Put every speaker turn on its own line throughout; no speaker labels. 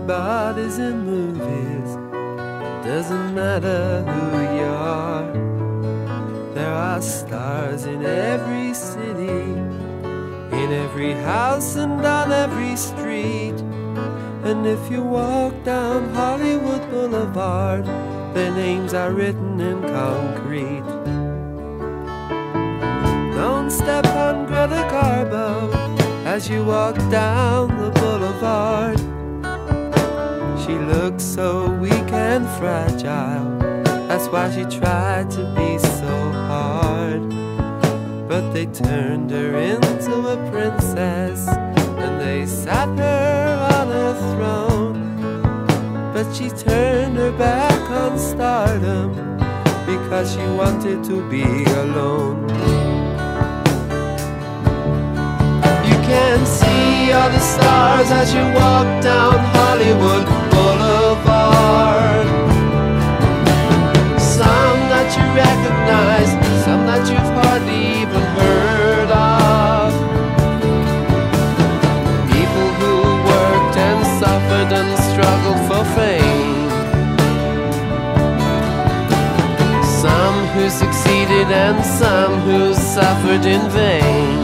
Everybody's in movies, doesn't matter who you are. There are stars in every city, in every house and on every street. And if you walk down Hollywood Boulevard, their names are written in concrete. Don't step on Greta Garbo as you walk down the boulevard. She looks so weak and fragile, that's why she tried to be so hard. But they turned her into a princess, and they sat her on a throne. But she turned her back on stardom, because she wanted to be alone. You can see all the stars as you walk down Hollywood Boulevard. Some that you recognize, some that you've hardly even heard of. People who worked and suffered and struggled for fame. Some who succeeded and some who suffered in vain.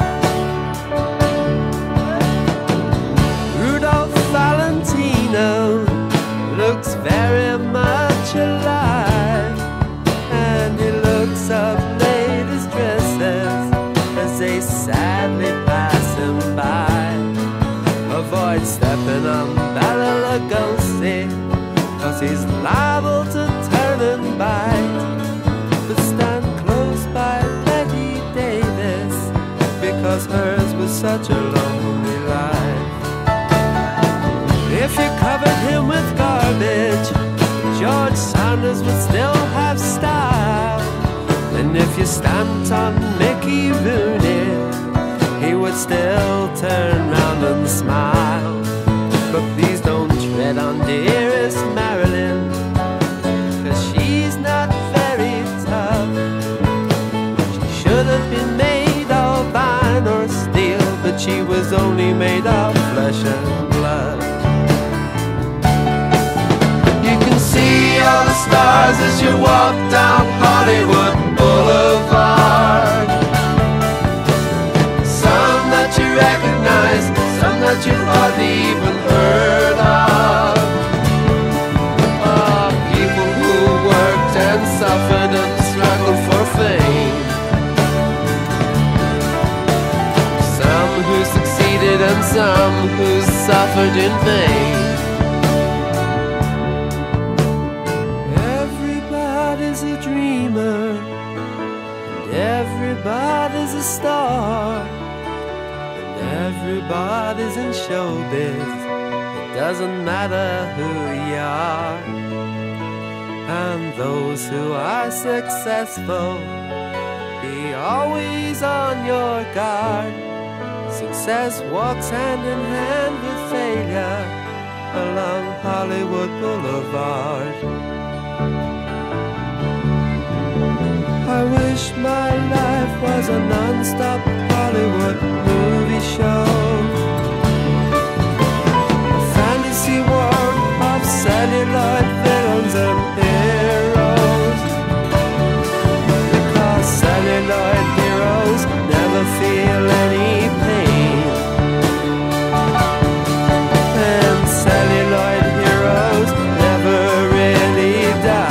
Looks very much alive, and he looks up ladies' dresses as they sadly pass him by. Avoid stepping on Bela Lugosi, 'cause he's liable to turn and bite. But stand close by Betty Davis, because hers was such a lonely life. If you covered him with garbage, George Sanders would still have style. And if you stamped on Mickey Rooney, he would still turn round and smile. But please don't tread on dearest Marilyn, 'cause she's not very tough. She should have been made of iron or steel, but she was only made of flesh and blood. All the stars as you walk down Hollywood Boulevard. Some that you recognize, some that you've hardly even heard of. People who worked and suffered and struggled for fame. Some who succeeded and some who suffered in vain. A dreamer, and everybody's a star, and everybody's in showbiz. It doesn't matter who you are. And those who are successful, be always on your guard. Success walks hand in hand with failure along Hollywood Boulevard. I wish my life was a non-stop Hollywood movie show, a fantasy world of celluloid villains and heroes. Because celluloid heroes never feel any pain, and celluloid heroes never really die.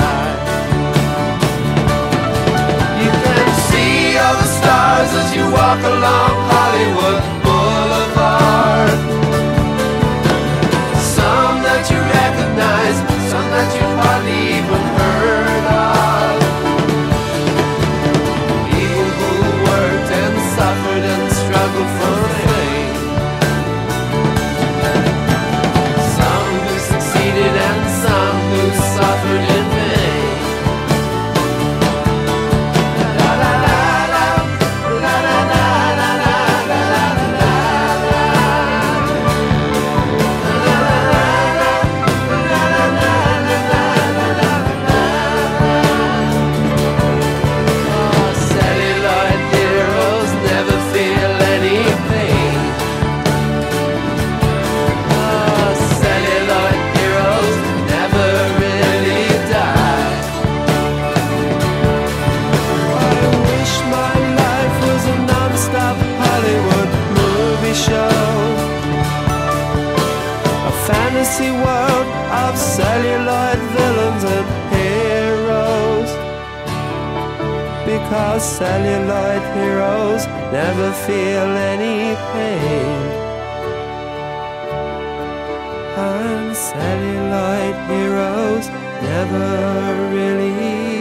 As you walk along Hollywood Boulevard, some that you recognize, some that you've hardly even heard of. People who worked and suffered and struggled for fame. Some who succeeded and some who suffered in vain. La la la la. La la la la la la la la. fantasy world of celluloid villains and heroes. Because celluloid heroes never feel any pain, and celluloid heroes never really